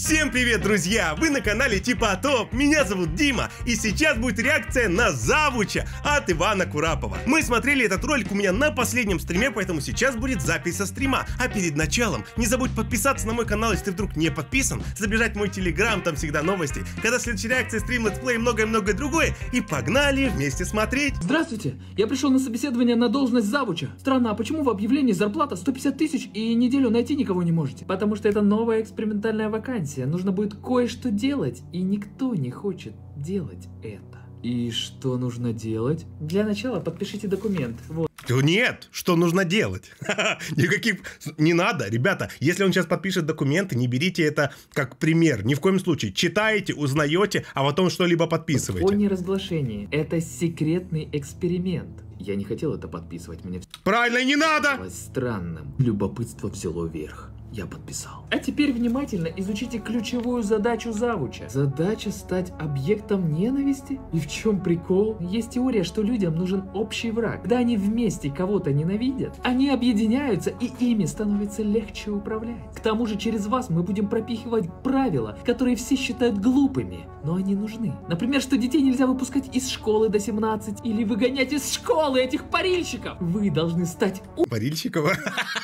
Всем привет, друзья! Вы на канале Типа Топ, меня зовут Дима, и сейчас будет реакция на Завуча от Ивана Курапова. Мы смотрели этот ролик у меня на последнем стриме, поэтому сейчас будет запись со стрима. А перед началом не забудь подписаться на мой канал, если ты вдруг не подписан, забежать в мой телеграм, там всегда новости, когда следующая реакция, стрим, летсплей и многое-многое другое. И погнали вместе смотреть! Здравствуйте! Я пришел на собеседование на должность завуча. Странно, а почему в объявлении зарплата 150 тысяч и неделю найти никого не можете? Потому что это новая экспериментальная вакансия. Нужно будет кое-что делать, и никто не хочет делать это. И что нужно делать? Для начала подпишите документ. Вот. Нет, что нужно делать? Никаких... Не надо, ребята. Если он сейчас подпишет документы, не берите это как пример. Ни в коем случае. Читаете, узнаете, а потом что-либо подписываете. По неразглашении. Это секретный эксперимент. Я не хотел это подписывать. Мне правильно, не надо! Странным. Любопытство взяло верх. Я подписал. А теперь внимательно изучите ключевую задачу завуча. Задача стать объектом ненависти? И в чем прикол? Есть теория, что людям нужен общий враг. Когда они вместе кого-то ненавидят, они объединяются, и ими становится легче управлять. К тому же через вас мы будем пропихивать правила, которые все считают глупыми, но они нужны. Например, что детей нельзя выпускать из школы до 17, или выгонять из школы этих парильщиков. Вы должны стать парильщиков?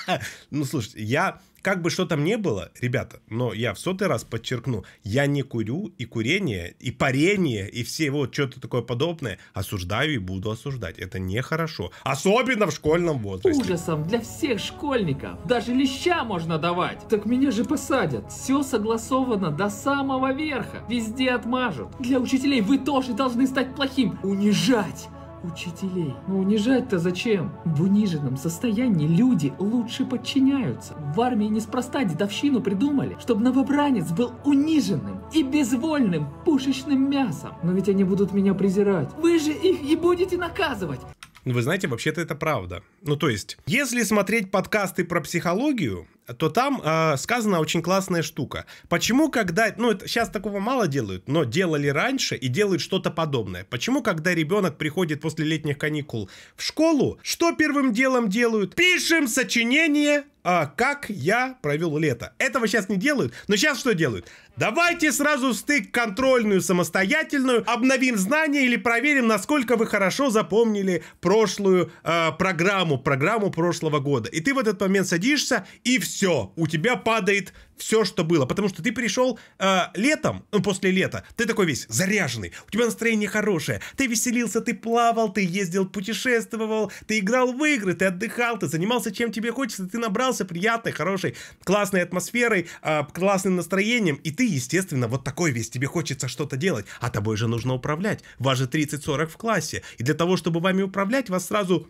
Ну, слушайте, я... Как бы что там ни было, ребята, но я в 100-й раз подчеркну, я не курю, и курение, и парение, и все вот что-то такое подобное осуждаю и буду осуждать. Это нехорошо. Особенно в школьном возрасте. Ужасом для всех школьников. Даже леща можно давать. Так меня же посадят. Все согласовано до самого верха. Везде отмажут. Для учителей вы тоже должны стать плохим. Унижать учителей. Но унижать-то зачем? В униженном состоянии люди лучше подчиняются. В армии неспроста дедовщину придумали, чтобы новобранец был униженным и безвольным пушечным мясом. Но ведь они будут меня презирать. Вы же их и будете наказывать. Вы знаете, вообще-то это правда. Ну, то есть, если смотреть подкасты про психологию, то там сказана очень классная штука. Почему, когда... Ну, это, сейчас такого мало делают, но делали раньше и делают что-то подобное. Почему, когда ребенок приходит после летних каникул в школу, что первым делом делают? Пишем сочинение, как я провел лето. Этого сейчас не делают, но сейчас что делают? Давайте сразу в стык контрольную самостоятельную, обновим знания или проверим, насколько вы хорошо запомнили прошлую программу прошлого года. И ты в этот момент садишься, и все, у тебя падает все, что было. Потому что ты пришел летом, ну, после лета, ты такой весь заряженный, у тебя настроение хорошее, ты веселился, ты плавал, ты ездил, путешествовал, ты играл в игры, ты отдыхал, ты занимался чем тебе хочется, ты набрался приятной, хорошей, классной атмосферой, классным настроением, и ты, естественно, вот такой весь, тебе хочется что-то делать, а тобой же нужно управлять, вас же 30-40 в классе, и для того, чтобы вами управлять, вас сразу...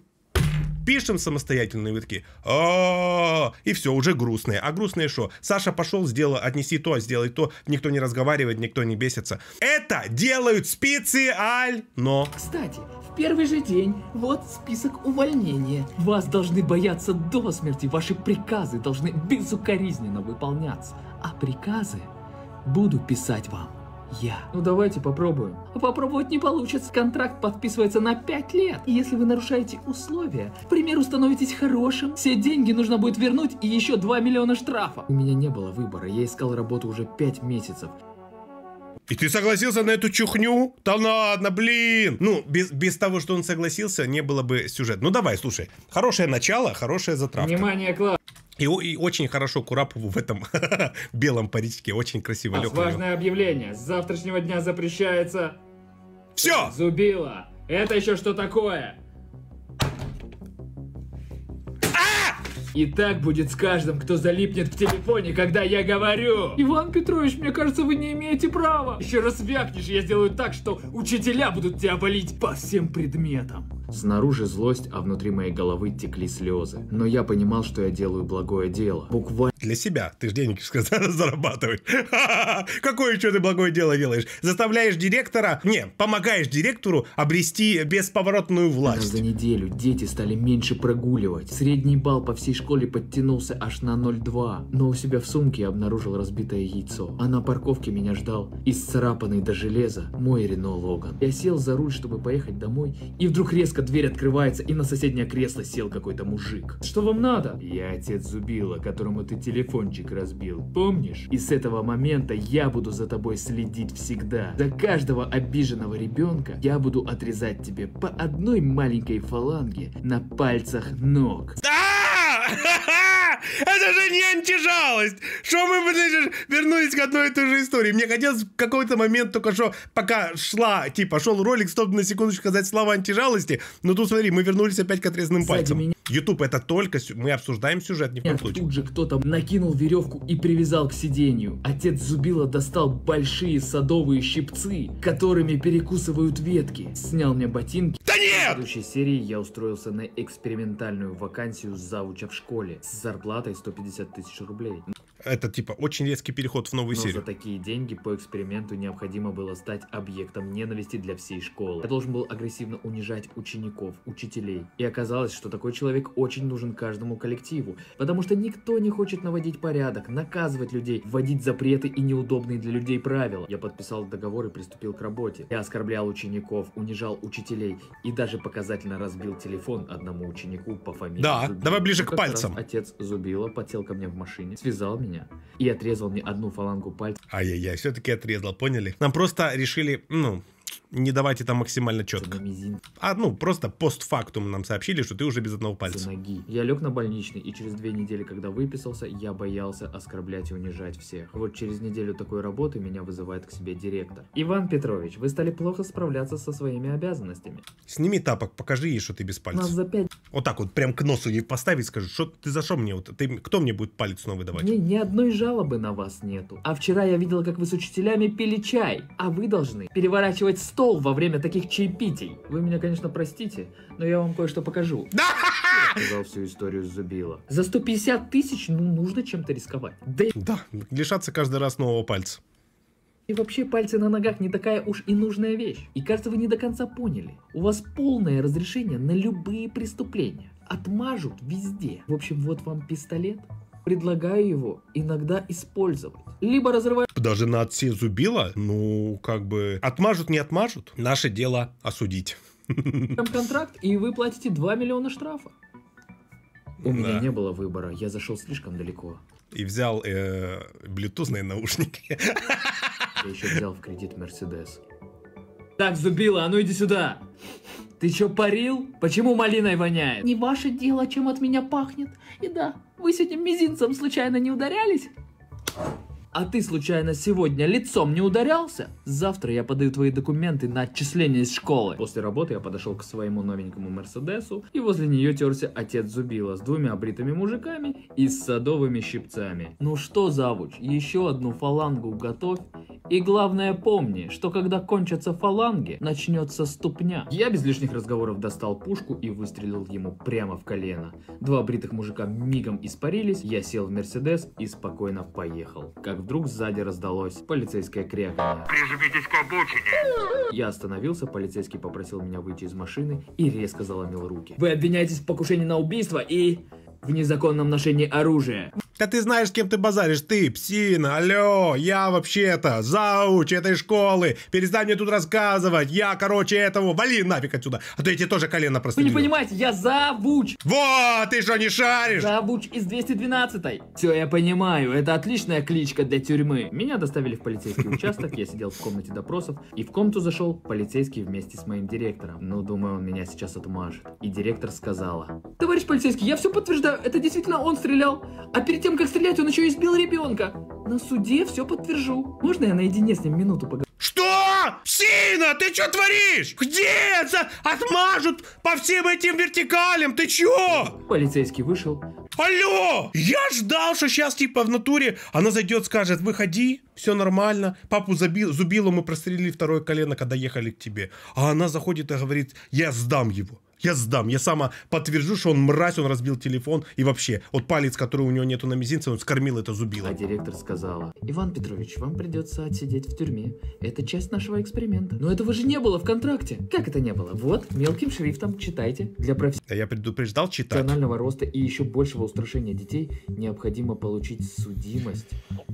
Пишем самостоятельно, и вы такие, и все, уже грустные. А грустные что? Саша пошел, сделал, отнеси то, сделай то, никто не разговаривает, никто не бесится. Это делают специально. Кстати, в первый же день вот список увольнения. Вас должны бояться до смерти, ваши приказы должны безукоризненно выполняться. А приказы буду писать вам я. Ну давайте попробуем. А попробовать не получится. Контракт подписывается на 5 лет. И если вы нарушаете условия, к примеру, становитесь хорошим, все деньги нужно будет вернуть и еще 2 миллиона штрафа. У меня не было выбора. Я искал работу уже 5 месяцев. И ты согласился на эту чухню? Да ладно, блин! Ну, без того, что он согласился, не было бы сюжета. Ну давай, слушай. Хорошее начало, хорошая затравка. Внимание, класс! И очень хорошо Курапову в этом белом паричке, очень красиво лег. Важное объявление. С завтрашнего дня запрещается... Все! Зубило. Это еще что такое? И так будет с каждым, кто залипнет к телефоне, когда я говорю. Иван Петрович, мне кажется, вы не имеете права. Еще раз вякнешь, я сделаю так, что учителя будут тебя болеть по всем предметам. Снаружи злость, а внутри моей головы текли слезы. Но я понимал, что я делаю благое дело. Буквально. Для себя. Ты ж деньги зарабатываешь. Какое еще ты благое дело делаешь? Заставляешь директора... Не, помогаешь директору обрести бесповоротную власть. За неделю дети стали меньше прогуливать. Средний балл по всей школе подтянулся аж на 0,2. Но у себя в сумке я обнаружил разбитое яйцо. А на парковке меня ждал исцарапанный до железа мой Рено Логан. Я сел за руль, чтобы поехать домой, и вдруг резко резко дверь открывается, и на соседнее кресло сел какой-то мужик. Что вам надо? Я отец Зубила, которому ты телефончик разбил, помнишь? И с этого момента я буду за тобой следить всегда. За каждого обиженного ребенка я буду отрезать тебе по одной маленькой фаланге на пальцах ног. Это же не антижалость! Что мы, блин, вернулись к одной и той же истории. Мне хотелось в какой-то момент только что, пока шел ролик, стоп на секундочку сказать слова антижалости, но тут смотри, мы вернулись опять к отрезанным пальцам. YouTube это только, мы обсуждаем сюжет, ни в коем случае. Тут же кто-то накинул веревку и привязал к сиденью. Отец Зубила достал большие садовые щипцы, которыми перекусывают ветки. Снял мне ботинки. Да нет! В следующей серии я устроился на экспериментальную вакансию завуча в школе с зарплатой 150 тысяч рублей. Это типа очень резкий переход в новую серию. Но за такие деньги по эксперименту необходимо было стать объектом ненависти для всей школы. Я должен был агрессивно унижать учеников, учителей. И оказалось, что такой человек очень нужен каждому коллективу, потому что никто не хочет наводить порядок, наказывать людей, вводить запреты и неудобные для людей правила. Я подписал договор и приступил к работе. Я оскорблял учеников, унижал учителей и даже показательно разбил телефон одному ученику по фамилии Зубила. Давай ближе к пальцам. Отец Зубила подсел ко мне в машине, связал меня и отрезал мне одну фалангу пальца. Ай-яй-яй, все-таки отрезал, поняли? Нам просто решили, не давать это максимально четко. Просто постфактум нам сообщили, что ты уже без одного пальца. Ноги. Я лег на больничный, и через 2 недели, когда выписался, я боялся оскорблять и унижать всех. Вот через неделю такой работы меня вызывает к себе директор. Иван Петрович, вы стали плохо справляться со своими обязанностями. Сними тапок, покажи ей, что ты без пальца. Нас за 5... Вот так вот, прям к носу ей поставить, скажи, что ты за что мне? Кто мне будет палец снова выдавать? Мне ни одной жалобы на вас нету. А вчера я видела, как вы с учителями пили чай. А вы должны переворачивать стол во время таких чаепитий. Вы меня, конечно, простите, но я вам кое-что покажу. Я сказал всю историю с Зубила. За 150 тысяч, нужно чем-то рисковать. Да, лишаться каждый раз нового пальца. И вообще пальцы на ногах не такая уж и нужная вещь. И кажется, вы не до конца поняли. У вас полное разрешение на любые преступления. Отмажут везде. В общем, вот вам пистолет. Предлагаю его иногда использовать. Либо разрывать... Даже на отце Зубила, отмажут, не отмажут. Наше дело осудить. Контракт, и вы платите 2 миллиона штрафа. У меня не было выбора, я зашел слишком далеко. И взял блютузные наушники. Я еще взял в кредит Мерседес. Так, Зубила, а ну иди сюда. Ты чё, парил? Почему малиной воняет? Не ваше дело, чем от меня пахнет. И да, вы с этим мизинцем случайно не ударялись? А ты случайно сегодня лицом не ударялся? Завтра я подаю твои документы на отчисление из школы. После работы я подошел к своему новенькому Мерседесу, и возле нее терся отец Зубила с 2 бритыми мужиками и с садовыми щипцами. Ну что, завуч, еще одну фалангу готовь. И главное помни, что когда кончатся фаланги, начнется ступня. Я без лишних разговоров достал пушку и выстрелил ему прямо в колено. 2 бритых мужика мигом испарились, я сел в Мерседес и спокойно поехал. Как вдруг сзади раздалось полицейское кряканье. Прижмитесь к обочине! Я остановился, полицейский попросил меня выйти из машины и резко заломил руки. Вы обвиняетесь в покушении на убийство и в незаконном ношении оружия. Да ты знаешь, с кем ты базаришь, ты, псина, алло, я вообще-то зауч этой школы, перестань мне тут рассказывать, я, этого, вали нафиг отсюда, а то я тебе тоже колено прострелю. Вы не понимаете, я завуч. Вот, ты что, не шаришь? Завуч из 212-й. Все, я понимаю, это отличная кличка для тюрьмы. Меня доставили в полицейский участок, я сидел в комнате допросов, и в комнату зашел полицейский вместе с моим директором. Ну, думаю, он меня сейчас отмажет. И директор сказала: товарищ полицейский, я все подтверждаю, это действительно он стрелял, а перед тем, как стрелять, он еще избил ребенка. На суде все подтвержу. Можно я наедине с ним минуту поговорю? Что? Псина, ты что творишь? Где это? Отмажут по всем этим вертикалям, ты чё? Полицейский вышел. Алло! Я ждал, что сейчас в натуре она зайдет, скажет: выходи, все нормально. Папу Зубилу мы прострелили 2 колено, когда ехали к тебе. А она заходит и говорит: я сдам его. Я сдам, я сама подтвержу, что он мразь, он разбил телефон. И вообще, вот палец, который у него нету на мизинце, он скормил это Зубило. А директор сказала: Иван Петрович, вам придется отсидеть в тюрьме. Это часть нашего эксперимента. Но этого же не было в контракте. Как это не было? Вот, мелким шрифтом читайте. Для Я предупреждал читать. Профессионального роста и еще большего устрашения детей необходимо получить судимость.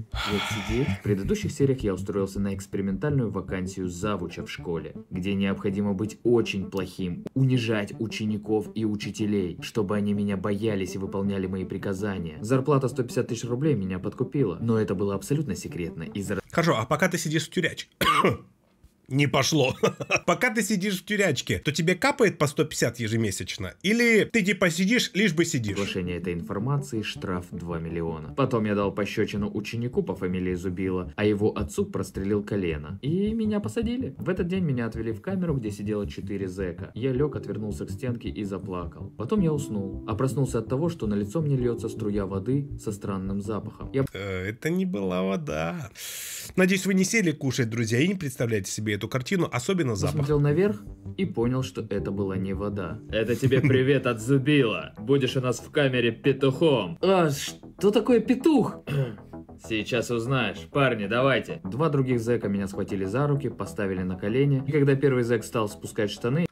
И отсидеть. В предыдущих сериях я устроился на экспериментальную вакансию завуча в школе, где необходимо быть очень плохим, унижать учеников и учителей, чтобы они меня боялись и выполняли мои приказания. Зарплата 150 тысяч рублей меня подкупила, но это было абсолютно секретно из-за... Хорошо, а пока ты сидишь в тюрячке... Не пошло. Пока ты сидишь в тюрячке, то тебе капает по 150 ежемесячно? Или ты типа сидишь, лишь бы сидишь? Разглашение этой информации, штраф 2 миллиона. Потом я дал пощечину ученику по фамилии Зубила, а его отцу прострелил колено. И меня посадили. В этот день меня отвели в камеру, где сидело 4 зэка. Я лег, отвернулся к стенке и заплакал. Потом я уснул, а проснулся от того, что на лицо мне льется струя воды со странным запахом. Это не была вода. Надеюсь, вы не сели кушать, друзья, и не представляете себе эту картину, особенно запах. Посмотрел наверх и понял, что это была не вода. Это тебе привет от Зубила. Будешь у нас в камере петухом. А что такое петух? Сейчас узнаешь. Парни, давайте. 2 других зэка меня схватили за руки, поставили на колени. И когда первый зэк стал спускать штаны...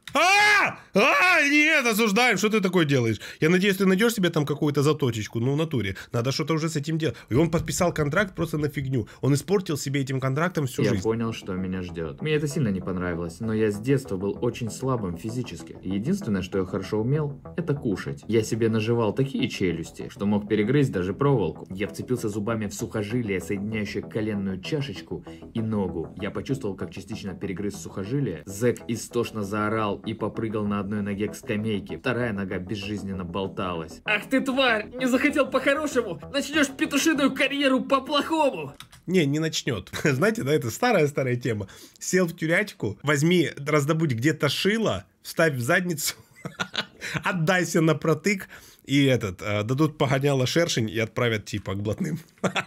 Нет, осуждаем, что ты такое делаешь? Я надеюсь, ты найдешь себе там какую-то заточечку, ну, в натуре. Надо что-то уже с этим делать. И он подписал контракт просто на фигню. Он испортил себе этим контрактом всю жизнь. Я понял, что меня ждет. Мне это сильно не понравилось, но я с детства был очень слабым физически. Единственное, что я хорошо умел, это кушать. Я себе наживал такие челюсти, что мог перегрызть даже проволоку. Я вцепился зубами в сухожилие, соединяющее коленную чашечку и ногу. Я почувствовал, как частично перегрыз сухожилие. Зэк истошно заорал и попрыгал на одной ноге к скамейке. Вторая нога безжизненно болталась. Ах ты тварь! Не захотел по-хорошему! Начнешь петушиную карьеру по-плохому! Не начнет. Знаете, да, это старая тема. Сел в тюрячку, возьми, раздобудь где-то шило, вставь в задницу, отдайся на протык, и дадут погоняло шершень и отправят типа к блатным.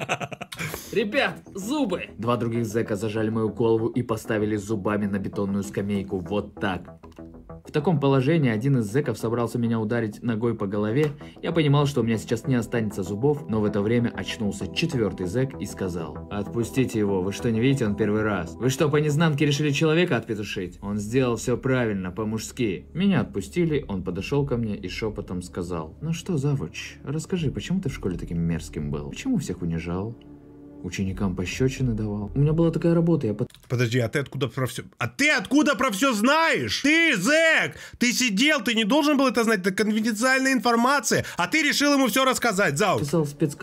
Ребят, зубы! 2 других зэка зажали мою голову и поставили зубами на бетонную скамейку. Вот так. В таком положении один из зэков собрался меня ударить ногой по голове. Я понимал, что у меня сейчас не останется зубов, но в это время очнулся 4-й зэк и сказал: «Отпустите его, вы что, не видите, он первый раз? Вы что, по незнанке решили человека отпетушить? Он сделал все правильно, по-мужски». Меня отпустили, он подошел ко мне и шепотом сказал: «Ну что, завуч, расскажи, почему ты в школе таким мерзким был? Почему всех унижал? Ученикам пощечины давал. У меня была такая работа, я Подожди, а ты откуда про все... А ты откуда про все знаешь? Ты, зэк! Ты сидел, ты не должен был это знать, это конфиденциальная информация, а ты решил ему все рассказать, Зауч. Подписал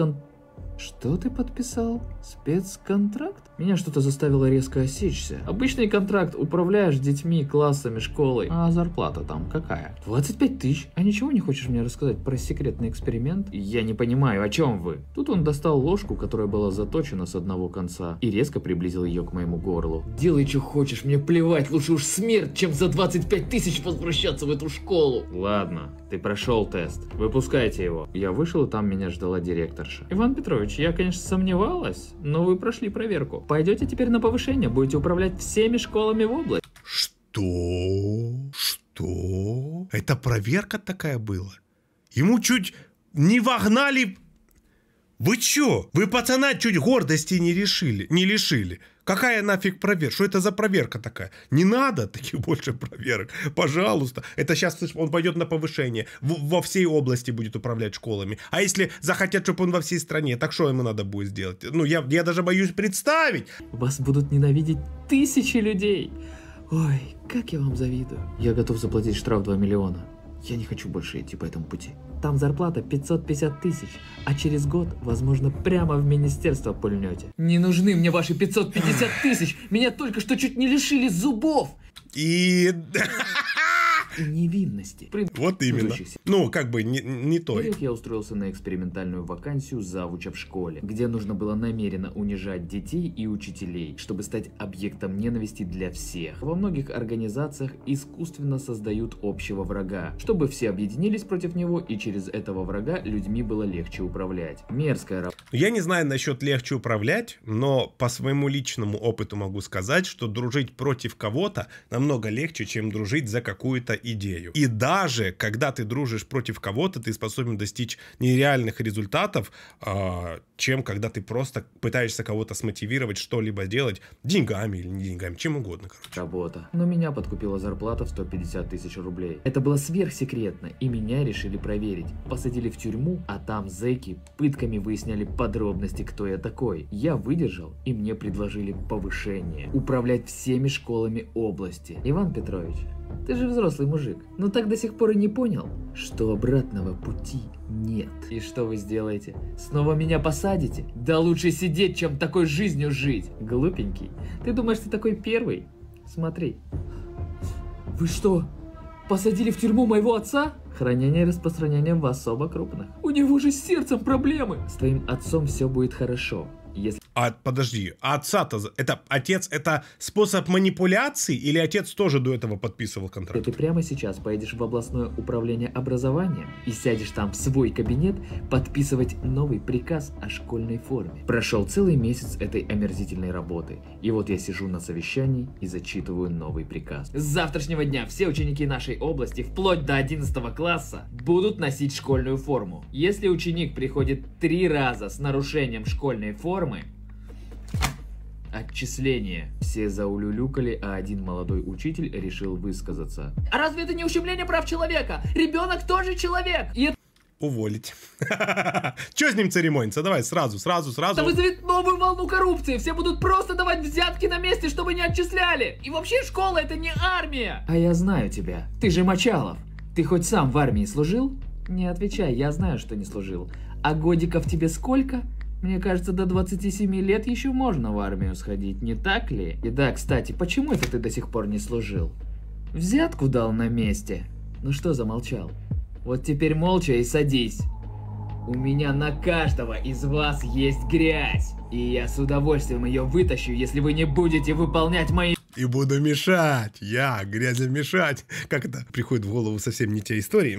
Что ты подписал? Спецконтракт? Меня что-то заставило резко осечься. Обычный контракт, управляешь детьми, классами, школой. А зарплата там какая? 25 тысяч. А ничего не хочешь мне рассказать про секретный эксперимент? Я не понимаю, о чем вы? Тут он достал ложку, которая была заточена с одного конца, и резко приблизил ее к моему горлу. Делай, что хочешь, мне плевать, лучше уж смерть, чем за 25 тысяч возвращаться в эту школу. Ладно, ты прошел тест. Выпускайте его. Я вышел, и там меня ждала директорша. Иван Петрович, я, конечно, сомневалась, но вы прошли проверку. Пойдете теперь на повышение, будете управлять всеми школами в области. Что? Что? Это проверка такая была? Ему чуть не вогнали... Вы чё? Вы пацана чуть гордости не лишили. Какая нафиг проверка? Что это за проверка такая? Не надо таких больше проверок. Пожалуйста. Это сейчас он пойдет на повышение. Во всей области будет управлять школами. А если захотят, чтобы он во всей стране, так что ему надо будет сделать? Ну, я даже боюсь представить. Вас будут ненавидеть тысячи людей. Ой, как я вам завидую. Я готов заплатить штраф 2 миллиона. Я не хочу больше идти по этому пути. Там зарплата 550 тысяч, а через год, возможно, прямо в министерство пульнете. Не нужны мне ваши 550 тысяч, меня только что чуть не лишили зубов. И невинности. Вот именно. Ну, как бы не той. Я устроился на экспериментальную вакансию завуча в школе, где нужно было намеренно унижать детей и учителей, чтобы стать объектом ненависти для всех. Во многих организациях искусственно создают общего врага, чтобы все объединились против него, и через этого врага людьми было легче управлять. Мерзкая работа. Я не знаю насчет легче управлять, но по своему личному опыту могу сказать, что дружить против кого-то намного легче, чем дружить за какую-то идею. И даже когда ты дружишь против кого-то, ты способен достичь нереальных результатов, чем когда ты просто пытаешься кого-то смотивировать что-либо делать деньгами или не деньгами, чем угодно, короче. Работа. Но меня подкупила зарплата в 150 тысяч рублей. Это было сверхсекретно, и меня решили проверить. Посадили в тюрьму, а там зэки пытками выясняли подробности, кто я такой. Я выдержал, и мне предложили повышение. Управлять всеми школами области. Иван Петрович, Ты же взрослый мужик. Но так до сих пор и не понял, что обратного пути нет. И что вы сделаете? Снова меня посадите? Да лучше сидеть, чем такой жизнью жить. Глупенький. Ты думаешь, ты такой первый? Смотри. Вы что, посадили в тюрьму моего отца? Хранение и распространение в особо крупных. У него же с сердцем проблемы. С твоим отцом все будет хорошо. Если... Подожди, а отца-то, это отец, это способ манипуляции или отец тоже до этого подписывал контракт? Ты прямо сейчас поедешь в областное управление образования и сядешь там в свой кабинет подписывать новый приказ о школьной форме. Прошел целый месяц этой омерзительной работы, и вот я сижу на совещании и зачитываю новый приказ. С завтрашнего дня все ученики нашей области, вплоть до 11 класса, будут носить школьную форму. Если ученик приходит 3 раза с нарушением школьной формы, отчисление. Все заулюлюкали, а один молодой учитель решил высказаться. А разве это не ущемление прав человека? Ребенок тоже человек! И это... Уволить. Че с ним церемониться? Давай сразу. Это вызовет новую волну коррупции. Все будут просто давать взятки на месте, чтобы не отчисляли. И вообще школа это не армия. А я знаю тебя. Ты же Мочалов. Ты хоть сам в армии служил? Не отвечай, я знаю, что не служил. А годиков тебе сколько? Мне кажется, до 27 лет еще можно в армию сходить, не так ли? И да, кстати, почему это ты до сих пор не служил? Взятку дал на месте. Ну что замолчал? Вот теперь молча и садись. У меня на каждого из вас есть грязь. И я с удовольствием ее вытащу, если вы не будете выполнять мои... И буду мешать. Грязью мешать. Как это приходит в голову совсем не те истории.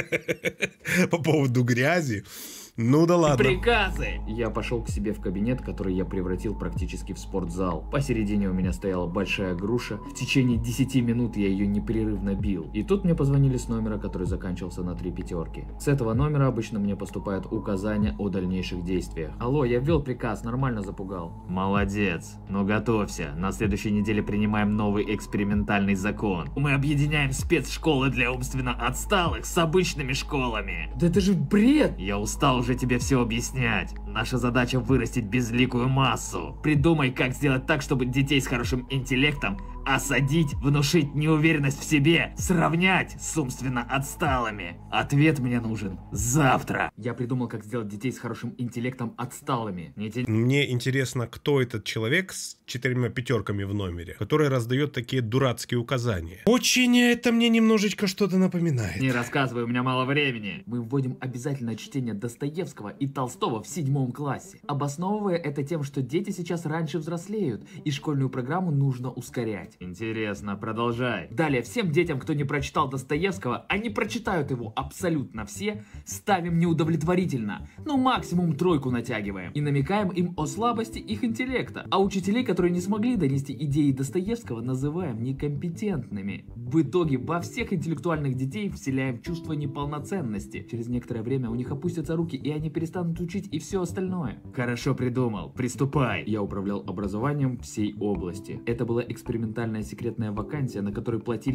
По поводу грязи. Ну да ладно. Приказы! Я пошел к себе в кабинет, который я превратил практически в спортзал. Посередине у меня стояла большая груша. В течение 10 минут я ее непрерывно бил. И тут мне позвонили с номера, который заканчивался на 3 пятерки. С этого номера обычно мне поступают указания о дальнейших действиях. Алло, я ввел приказ, нормально запугал. Молодец. Но готовься. На следующей неделе принимаем новый экспериментальный закон. Мы объединяем спецшколы для умственно отсталых с обычными школами. Да это же бред! Я устал уже тебе все объяснять. Наша задача вырастить безликую массу. Придумай, как сделать так, чтобы детей с хорошим интеллектом осадить, внушить неуверенность в себе, сравнять с умственно отсталыми. Ответ мне нужен завтра. Я придумал, как сделать детей с хорошим интеллектом отсталыми. Мне интересно, кто этот человек с 4 пятерками в номере, который раздает такие дурацкие указания. Очень это мне немножечко что-то напоминает. Не рассказывай, у меня мало времени. Мы вводим обязательное чтение Достоевского и Толстого в 7 классе, обосновывая это тем, что дети сейчас раньше взрослеют, и школьную программу нужно ускорять. Интересно, продолжай. Далее, всем детям, кто не прочитал Достоевского, они прочитают его абсолютно все, ставим неудовлетворительно, ну максимум 3 натягиваем, и намекаем им о слабости их интеллекта. А учителей, которые не смогли донести идеи Достоевского, называем некомпетентными. В итоге во всех интеллектуальных детей вселяем чувство неполноценности. Через некоторое время у них опустятся руки, и они перестанут учить и все остальное. Хорошо придумал, приступай. Я управлял образованием всей области. Это была экспериментальная секретная вакансия, на которой платили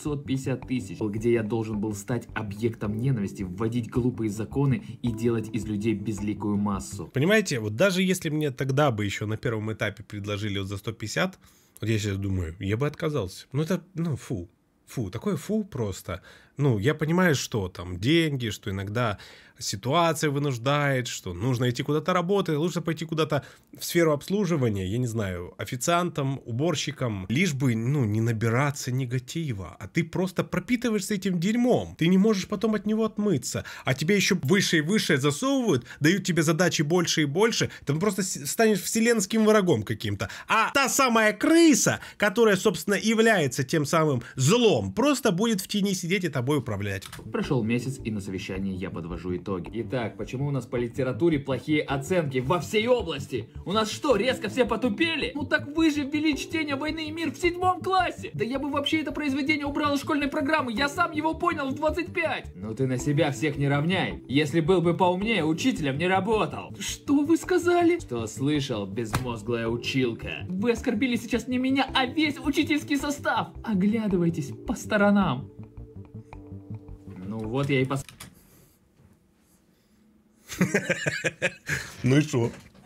550 тысяч, где я должен был стать объектом ненависти, вводить глупые законы и делать из людей безликую массу. Понимаете, вот даже если мне тогда бы еще на первом этапе предложили вот за 150, вот я сейчас думаю, я бы отказался. Ну это, фу, такое фу просто. Ну, я понимаю, что там деньги, что иногда ситуация вынуждает, что нужно идти куда-то работать, лучше пойти куда-то в сферу обслуживания, я не знаю, официантом, уборщиком, лишь бы, не набираться негатива, а ты просто пропитываешься этим дерьмом, ты не можешь потом от него отмыться, а тебе еще выше и выше засовывают, дают тебе задачи больше и больше, ты просто станешь вселенским врагом каким-то, а та самая крыса, которая, собственно, является тем самым злом, просто будет в тени сидеть и тобой управлять. Прошел месяц, и на совещании я подвожу итоги. Итак, почему у нас по литературе плохие оценки во всей области? У нас что, резко все потупели? Ну так вы же ввели чтение «Войны и мир» в 7 классе! Да я бы вообще это произведение убрал из школьной программы, я сам его понял в 25! Ну ты на себя всех не равняй. Если был бы поумнее, учителем не работал. Что вы сказали? Что слышал, безмозглая училка? Вы оскорбили сейчас не меня, а весь учительский состав! Оглядывайтесь по сторонам. Ну вот я и Ну и что?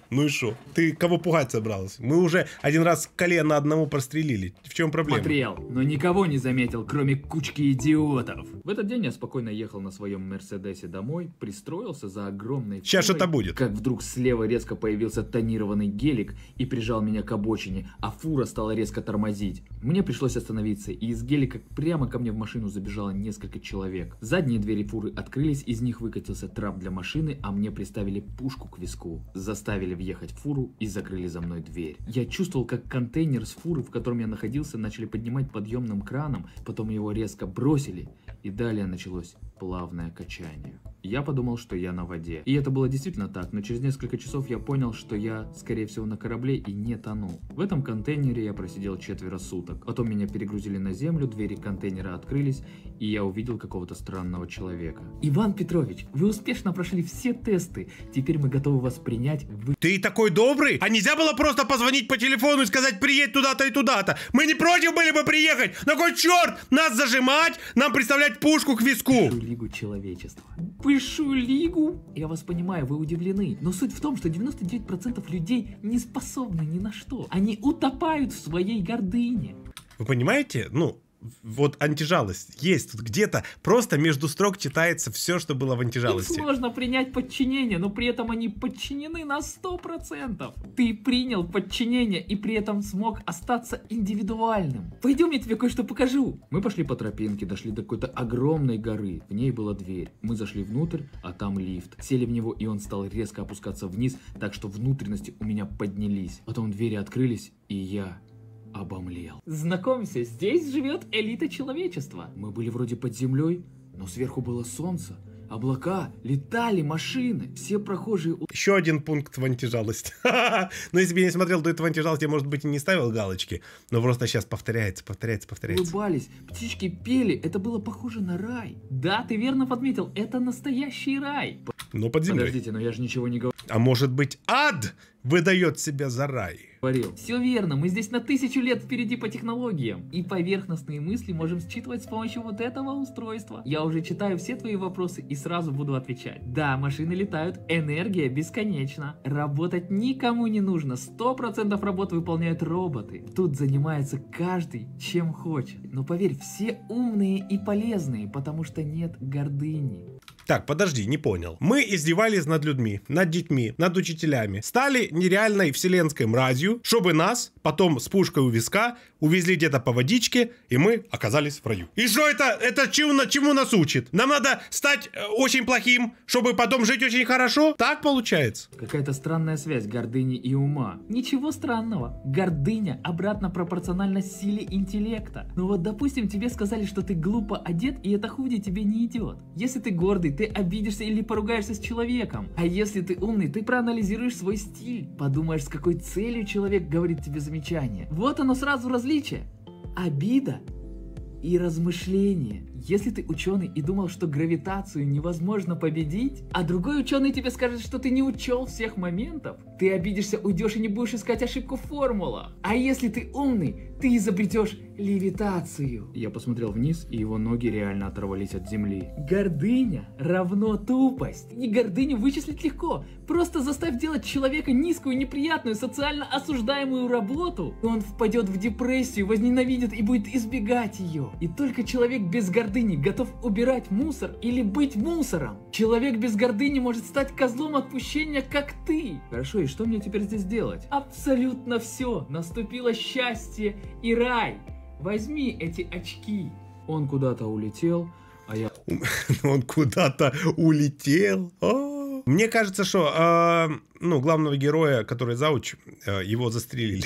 Ну и что? Ты кого пугать собрался? Мы уже один раз колено одному прострелили. В чем проблема? Смотрел, но никого не заметил, кроме кучки идиотов. В этот день я спокойно ехал на своем Мерседесе домой, пристроился за огромной Сейчас фурой, что-то будет. как вдруг слева резко появился тонированный гелик и прижал меня к обочине, а фура стала резко тормозить. Мне пришлось остановиться, и из гелика прямо ко мне в машину забежало несколько человек. Задние двери фуры открылись, из них выкатился трап для машины, а мне приставили пушку к виску. Заставили въехать в фуру и закрыли за мной дверь. Я чувствовал, как контейнер с фуры, в котором я находился, начали поднимать подъемным краном, потом его резко бросили, и далее началось плавное качание. Я подумал, что я на воде. И это было действительно так, но через несколько часов я понял, что я, скорее всего, на корабле и не тону. В этом контейнере я просидел 4 суток. Потом меня перегрузили на землю, двери контейнера открылись, и я увидел какого-то странного человека. Иван Петрович, вы успешно прошли все тесты. Теперь мы готовы вас принять. Ты такой добрый? А нельзя было просто позвонить по телефону и сказать: приедь туда-то и туда-то? Мы не против были бы приехать. На кой черт нас зажимать, нам представлять пушку к виску? Высшую лигу человечества. Высшую лигу? Я вас понимаю, вы удивлены. Но суть в том, что 99% людей не способны ни на что. Они утопают в своей гордыне. Вы понимаете? Ну, вот антижалость есть тут где-то, просто между строк читается все, что было в Им антижалости. сложно принять подчинение, но при этом они подчинены на 100%. Ты принял подчинение и при этом смог остаться индивидуальным. Пойдем, я тебе кое-что покажу. Мы пошли по тропинке, дошли до какой-то огромной горы. В ней была дверь. Мы зашли внутрь, а там лифт. Сели в него, и он стал резко опускаться вниз, так что внутренности у меня поднялись. Потом двери открылись, и я обомлел. Знакомься, здесь живет элита человечества. Мы были вроде под землей, но сверху было солнце, облака, летали машины, все прохожие... Еще один пункт в антижалости. Но если бы я не смотрел до этого антижалости, я, может быть, и не ставил галочки. Но просто сейчас повторяется. Улыбались, птички пели, это было похоже на рай. Да, ты верно подметил, это настоящий рай. Но под землей. Подождите, но я же ничего не говорил. А может быть, ад выдает себя за рай? Все верно, мы здесь на 1000 лет впереди по технологиям. И поверхностные мысли можем считывать с помощью вот этого устройства. Я уже читаю все твои вопросы и сразу буду отвечать. Да, машины летают, энергия бесконечна. Работать никому не нужно, 100% работ выполняют роботы. Тут занимается каждый чем хочет. Но поверь, все умные и полезные, потому что нет гордыни. Так, подожди, не понял. Мы издевались над людьми, над детьми, над учителями. Стали нереальной вселенской мразью, чтобы нас потом с пушкой у виска увезли где-то по водичке, и мы оказались в раю. И что это? Это чему нас учит? Нам надо стать очень плохим, чтобы потом жить очень хорошо? Так получается? Какая-то странная связь гордыни и ума. Ничего странного. Гордыня обратно пропорциональна силе интеллекта. Ну вот, допустим, тебе сказали, что ты глупо одет, и это худи тебе не идет. Если ты гордый, ты обидишься или поругаешься с человеком. А если ты умный, ты проанализируешь свой стиль. Подумаешь, с какой целью человек говорит тебе замечание. Вот оно сразу различие. Обида и размышление. Если ты ученый и думал, что гравитацию невозможно победить, а другой ученый тебе скажет, что ты не учел всех моментов, ты обидишься, уйдешь и не будешь искать ошибку в формулах. А если ты умный, ты изобретешь левитацию. Я посмотрел вниз, и его ноги реально оторвались от земли. Гордыня равно тупость. И гордыню вычислить легко. Просто заставь делать человека низкую, неприятную, социально осуждаемую работу, и он впадет в депрессию, возненавидит и будет избегать ее. И только человек без гордыни готов убирать мусор или быть мусором. Человек без гордыни может стать козлом отпущения, как ты. Хорошо, и что мне теперь здесь делать? Абсолютно все. Наступило счастье и рай. Возьми эти очки. Он куда-то улетел, а я... Он куда-то улетел. Мне кажется, что главного героя, который зауч, его застрелили.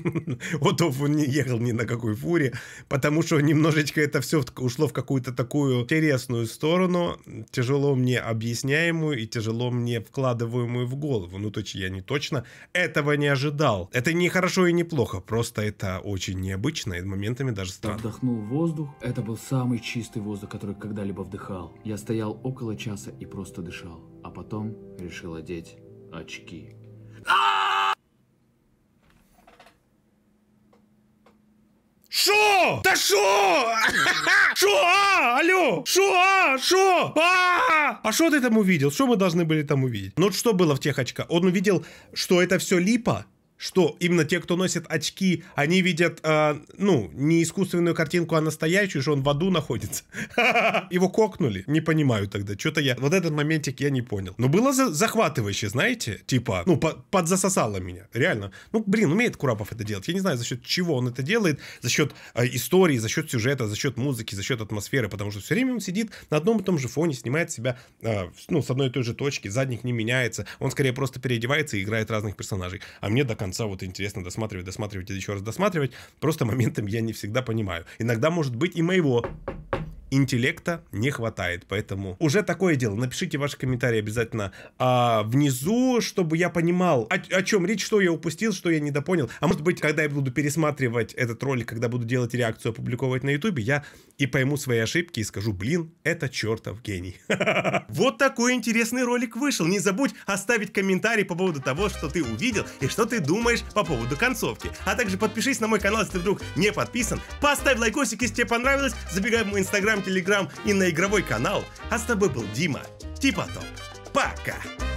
Вот он не ехал ни на какой фуре, потому что немножечко это все ушло в какую-то такую интересную сторону, тяжело мне объясняемую и тяжело мне вкладываемую в голову. Ну, точнее, я не точно этого не ожидал. Это не хорошо и не плохо, просто это очень необычно и моментами даже странно. Вдохнул воздух. Это был самый чистый воздух, который когда-либо вдыхал. Я стоял около часа и просто дышал, а потом решил одеть очки. Шо? шо? Да шо? Шо? Алло? Шо? А что ты там увидел? Что мы должны были там увидеть? Ну, что было в тех очках? Он увидел, что это все липа? Что именно те, кто носит очки, они видят, не искусственную картинку, а настоящую, что он в аду находится. Его кокнули. Не понимаю тогда. Что-то я... Вот этот моментик я не понял. Но было захватывающе, знаете? Типа, подзасосало меня. Реально. Умеет Курапов это делать. Я не знаю, за счет чего он это делает. За счет истории, за счет сюжета, за счет музыки, за счет атмосферы. Потому что все время он сидит на одном и том же фоне, снимает себя, с одной и той же точки. Задник не меняется. Он скорее просто переодевается и играет разных персонажей. А мне до конца вот интересно досматривать и еще раз досматривать. Просто моментом я не всегда понимаю. Иногда, может быть, и моего интеллекта не хватает, поэтому уже такое дело. Напишите ваши комментарии обязательно внизу, чтобы я понимал, о чем речь, что я упустил, что я недопонял. А может быть, когда я буду пересматривать этот ролик, когда буду делать реакцию, опубликовать на ютубе, я и пойму свои ошибки и скажу, это чертов гений. Вот такой интересный ролик вышел. Не забудь оставить комментарий по поводу того, что ты увидел и что ты думаешь по поводу концовки. А также подпишись на мой канал, если ты вдруг не подписан. Поставь лайкосик, если тебе понравилось. Забегай в мой инстаграм, телеграм и на игровой канал. А с тобой был Дима. Типа топ. Пока.